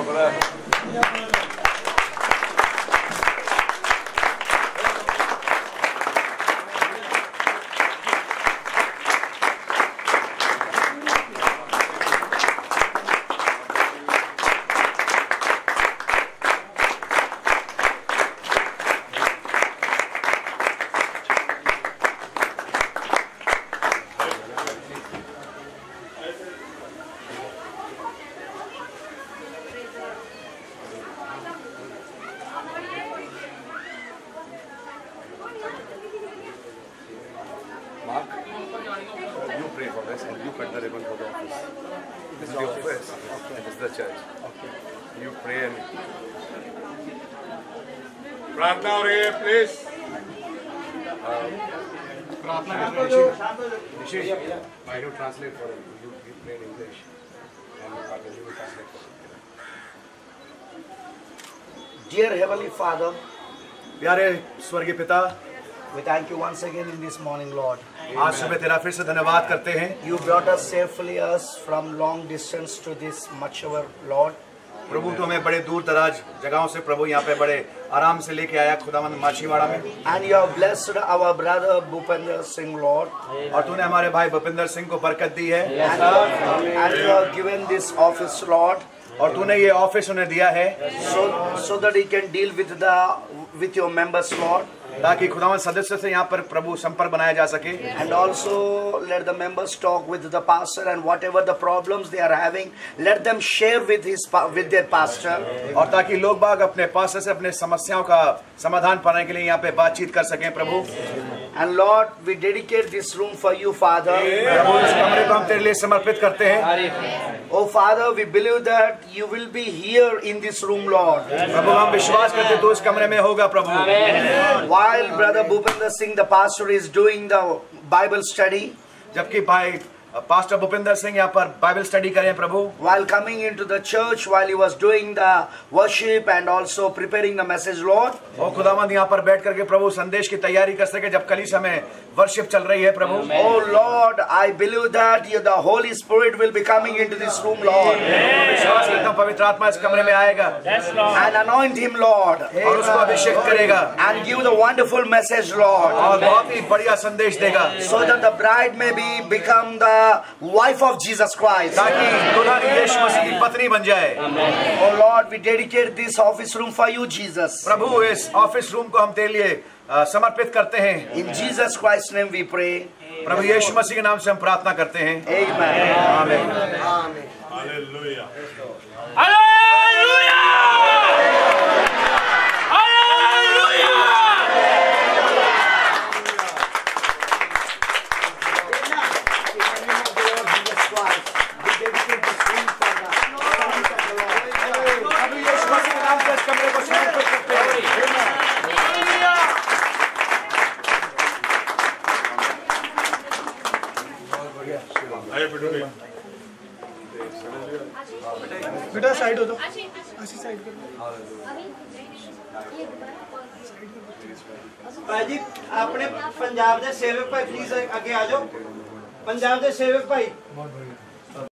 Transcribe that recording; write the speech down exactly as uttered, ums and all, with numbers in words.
प्रार्थना हो रही है, प्लीज प्रार्थना निशेष I will translate for you. You, you pray in English and Father you will translate for you. Dear Heavenly Father, प्यारे स्वर्गीय पिता, we thank you once again in this morning, Lord. आज सुबह तेरा फिर से धन्यवाद करते हैं। You brought us safely us from long distance to this mature, Lord. प्रभु तो हमें बड़े दूर दराज जगहों से प्रभु यहाँ पे बड़े आराम से लेके आया खुदावंद माछीवाड़ा में। And you have blessed our brother Bhupender Singh, Lord. और तूने हमारे भाई भूपेंद्र सिंह को बरकत दी है। And, and you have given this office, Lord. और तूने ये ऑफिस उन्हें दिया है so so that he can deal with the with your members, Lord. ताकि खुदावंद सदस्य से यहाँ पर प्रभु संपर्क बनाया जा सके। And also let the members talk with the pastor and whatever the problems they are having, let them share with his with their pastor. और ताकि लोग बाग अपने पास्टर से अपने समस्याओं का समाधान पाने के लिए यहाँ पे बातचीत कर सकें प्रभु। And Lord, we dedicate this room for you, Father. प्रभु इस कमरे को हम तेरे लिए समर्पित करते हैं। Oh Father, we believe that you will be here in this room, Lord. प्रभु हम विश्वास करते तू इस कमरे में होगा प्रभु। While Brother Bhupender Singh, the pastor, is doing the Bible study, जबकि भाई पास्टर भूपेंद्र सिंह यहाँ पर बाइबल स्टडी करें प्रभु। while coming into the church, while he was doing the worship and also preparing the message, Lord. ओ खुदावंद यहाँ पर बैठ करके प्रभु संदेश की तैयारी कर सके जब कलीसिया में वर्शिप चल रही है प्रभु। Oh Lord, I believe that you, the Holy Spirit will be coming into this room, Lord. विश्वास करता हूँ पवित्र आत्मा इस कमरे में आएगा And anoint him, Lord. और उसको अभिषेक करेगा And give the wonderful message, Lord. और बहुत ही बढ़िया संदेश देगा So that the bride may be become the wife of Jesus Christ. ताकि दुल्हन यीशु मसीह की पत्नी बन जाए। Oh Lord, we dedicate this office room for you, Jesus. प्रभु इस ऑफिस रूम को हम तेरे लिए समर्पित करते हैं। In Jesus Christ's name we pray. प्रभु यीशु मसीह के नाम से हम प्रार्थना करते हैं। Amen. आमीन। Amen. हालेलुया। हालेलुया। बेटा साइड हो दो, ऐसी साइड कर दो। भाई जी अपने पंजाब के सेवक भाई प्लीज आगे आ जाओ। पंजाब के सेवक भाई